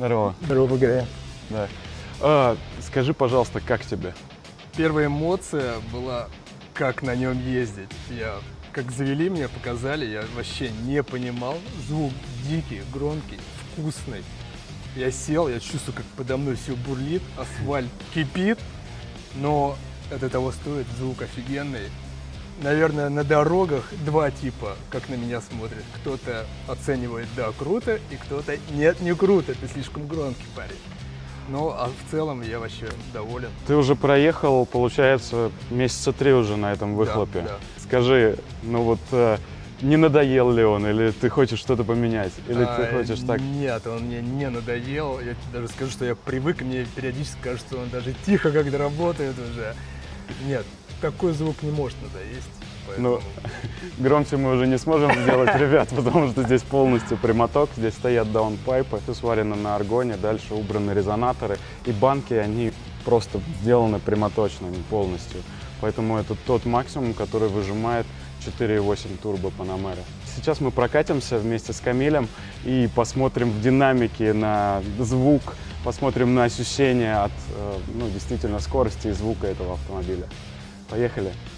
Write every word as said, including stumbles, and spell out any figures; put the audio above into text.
Здорово. Здорово, Багря. Да. А, скажи, пожалуйста, как тебе? Первая эмоция была, как на нем ездить. Я, как завели меня, показали, я вообще не понимал. Звук дикий, громкий, вкусный. Я сел, я чувствую, как подо мной все бурлит, асфальт кипит, но это того стоит, звук офигенный. Наверное, на дорогах два типа, как на меня смотрят. Кто-то оценивает, да, круто, и кто-то, нет, не круто, ты слишком громкий парень. Ну, а в целом я вообще доволен. Ты уже проехал, получается, месяца три уже на этом выхлопе. Да, да. Скажи, ну вот, э, не надоел ли он, или ты хочешь что-то поменять, или а, ты хочешь так? Нет, он мне не надоел. Я тебе даже скажу, что я привык, и мне периодически кажется, что он даже тихо как-то работает уже. Нет, такой звук не может надоесть. Поэтому... Ну, громче мы уже не сможем сделать, ребят, потому что здесь полностью прямоток, здесь стоят даунпайпы, все сварено на аргоне, дальше убраны резонаторы, и банки, они просто сделаны прямоточными полностью. Поэтому это тот максимум, который выжимает четыре и восемь турбо Panamera. Сейчас мы прокатимся вместе с Камилем и посмотрим в динамике на звук, посмотрим на ощущения от, ну, действительно скорости и звука этого автомобиля. Поехали!